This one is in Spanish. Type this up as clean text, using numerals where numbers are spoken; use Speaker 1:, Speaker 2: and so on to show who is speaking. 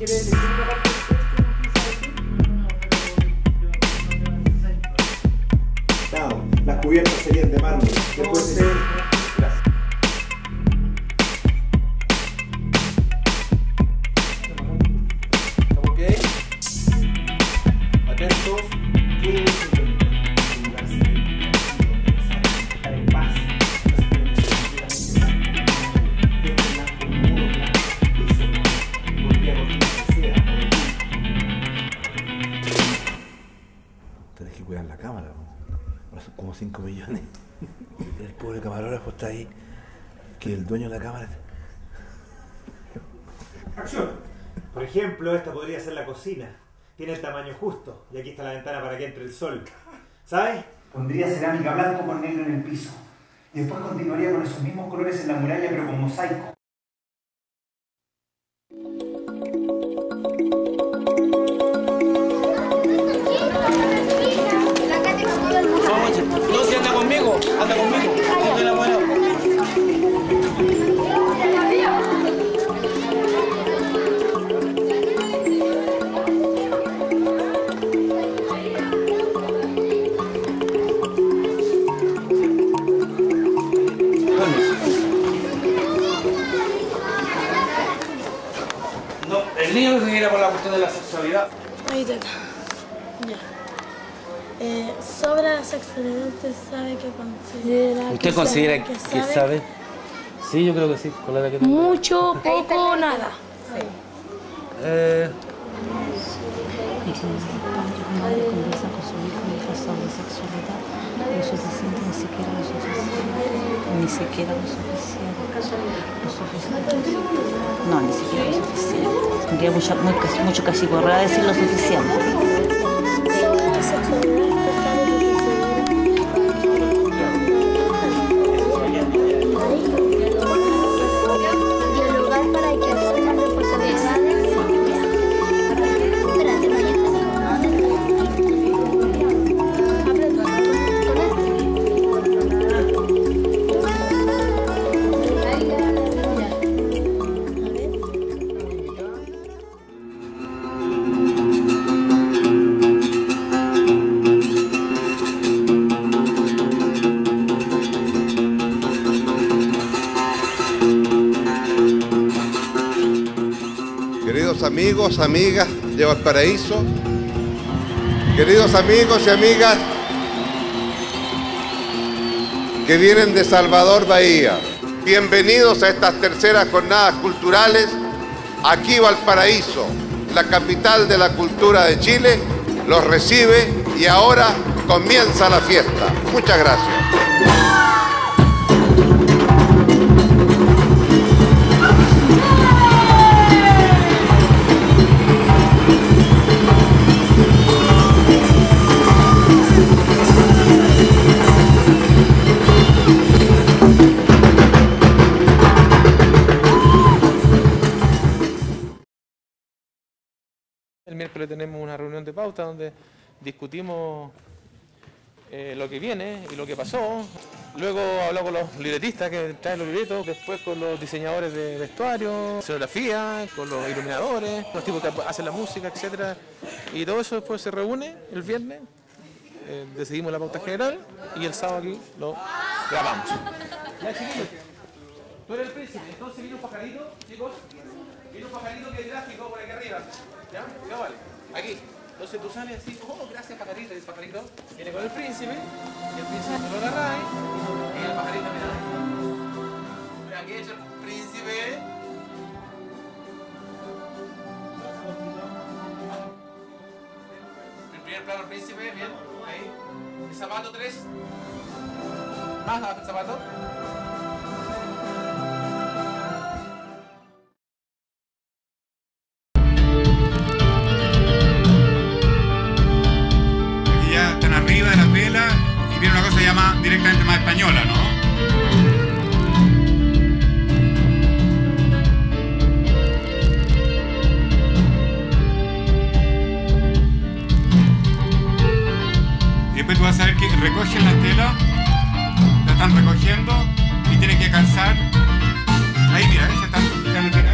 Speaker 1: ¿quiere elegir una parte del texto que quise decir?
Speaker 2: No, las cubiertas serían de mármol. Después de...
Speaker 1: Gracias. ¿Ok? Atentos. Estar en paz.
Speaker 3: Tenés que cuidar la cámara, ¿no? Ahora son como 5 millones. El pobre camarógrafo está ahí, que el dueño de la cámara...
Speaker 1: Acción. Por ejemplo, esta podría ser la cocina. Tiene el tamaño justo. Y aquí está la ventana para que entre el sol. ¿Sabes?
Speaker 4: Pondría cerámica blanco con negro en el piso. Y después continuaría con esos mismos colores en la muralla, pero con mosaico.
Speaker 5: No, si anda conmigo, anda conmigo. Yo la buena. No, el niño que quiera por la cuestión de la sexualidad.
Speaker 6: Ahí está. Ya. Sobre la sexualidad, ¿usted sabe que considera?
Speaker 5: ¿Usted considera que sabe? Sí, yo creo que sí, con la edad que tengo.
Speaker 6: Mucho, poco, nada.
Speaker 7: Y si un padre conversa con su hijo o hija sobre sexualidad, lo suficiente, ni siquiera lo suficiente. Ni siquiera lo suficiente. Lo suficiente. No, ni siquiera lo suficiente. Tendría mucho cachiporra decir lo suficiente.
Speaker 6: Sobre la sexualidad, ¿usted sabe que dialogar para que asuman responsabilidades? Espérate,
Speaker 8: Queridos amigos, amigas de Valparaíso, queridos amigos y amigas que vienen de Salvador Bahía, bienvenidos a estas terceras jornadas culturales. Aquí Valparaíso, la capital de la cultura de Chile, los recibe y ahora comienza la fiesta. Muchas gracias.
Speaker 9: El miércoles tenemos una reunión de pauta donde discutimos lo que viene y lo que pasó. Luego hablamos con los libretistas que traen los libretos, después con los diseñadores de vestuario, escenografía, con los iluminadores, los tipos que hacen la música, etc. Y todo eso después se reúne el viernes, decidimos la pauta general y el sábado aquí lo grabamos. Ya, chiquillos, tú eres el príncipe, entonces viene un pajarito, chicos, viene un pajarito que es gráfico por aquí arriba. ¿Ya? Ya vale. Aquí. Entonces tú sales así, oh, gracias pajarito, y el pajarito viene con el príncipe, y el príncipe lo agarra y el pajarito mira. Mira, aquí es el príncipe. El primer plano el príncipe, bien, ahí. El zapato 3. Más abajo el zapato.
Speaker 10: Y viene una cosa ya más directamente más española, ¿no? Y después tú vas a ver que recogen la tela, la están recogiendo y tienen que calzar. Ahí mira, se están